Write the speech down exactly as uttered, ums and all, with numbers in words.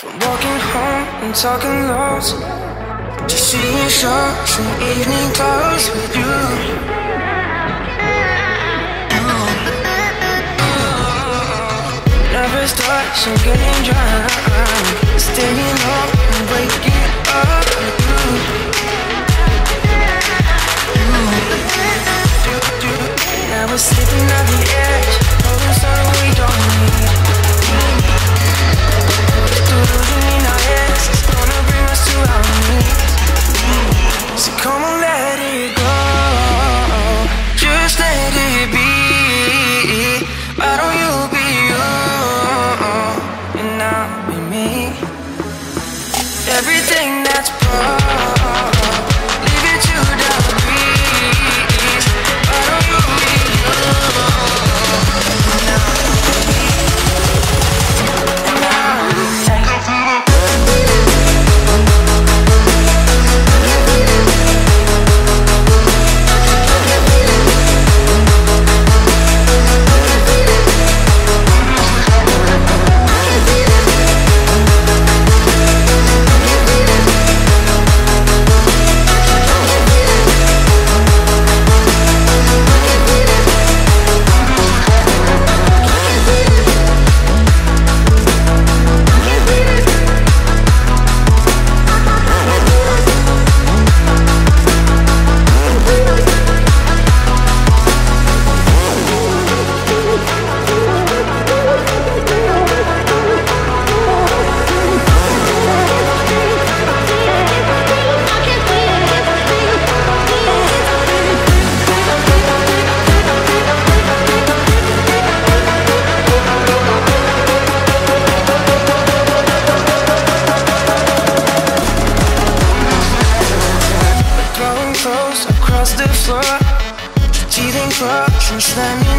Walking home and talking lows, just seeing shows in evening clothes with you. Never starts and getting drunk, staying up and waking up with you. Now we're sleeping on the edge, holding something we don't need. Delusion in our heads is gonna bring us to our knees. So come on, let it go, just let it be. Why don't you be you, and I'll be me? Everything that's broke, leave it to the breeze. Why don't you be you, and I'll be me? And I'll be me. Across the floor, teething clocks and slamming